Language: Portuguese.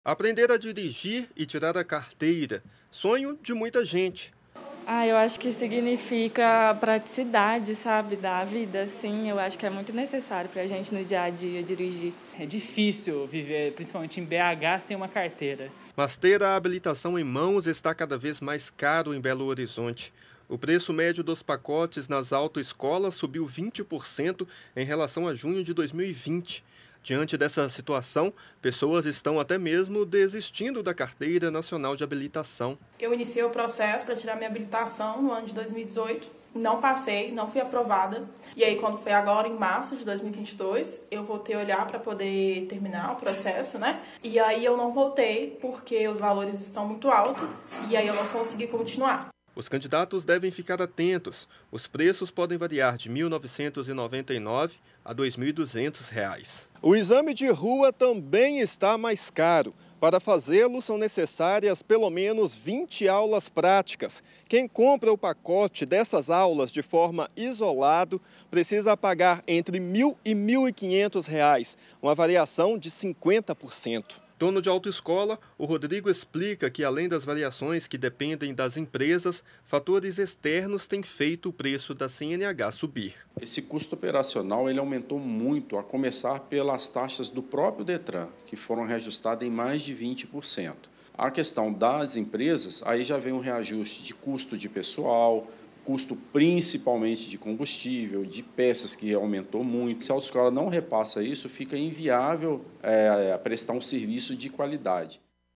Aprender a dirigir e tirar a carteira, sonho de muita gente. Eu acho que significa praticidade, sabe, da vida, assim. Eu acho que é muito necessário para a gente no dia a dia dirigir. É difícil viver, principalmente em BH, sem uma carteira. Mas ter a habilitação em mãos está cada vez mais caro em Belo Horizonte. O preço médio dos pacotes nas autoescolas subiu 20% em relação a junho de 2020. Diante dessa situação, pessoas estão até mesmo desistindo da Carteira Nacional de Habilitação. Eu iniciei o processo para tirar minha habilitação no ano de 2018. Não passei, não fui aprovada. E aí, quando foi agora, em março de 2022, eu voltei a olhar para poder terminar o processo, né? E aí eu não voltei porque os valores estão muito altos e aí eu não consegui continuar. Os candidatos devem ficar atentos. Os preços podem variar de R$ 1.999 a R$ 2.200. O exame de rua também está mais caro. Para fazê-lo, são necessárias pelo menos 20 aulas práticas. Quem compra o pacote dessas aulas de forma isolado precisa pagar entre R$ 1.000 e R$ 1.500, uma variação de 50%. Dono de autoescola, o Rodrigo explica que, além das variações que dependem das empresas, fatores externos têm feito o preço da CNH subir. Esse custo operacional ele aumentou muito, a começar pelas taxas do próprio Detran, que foram reajustadas em mais de 20%. A questão das empresas, aí já vem um reajuste de custo de pessoal, custo principalmente de combustível, de peças que aumentou muito. Se a autoescola não repassa isso, fica inviável prestar um serviço de qualidade.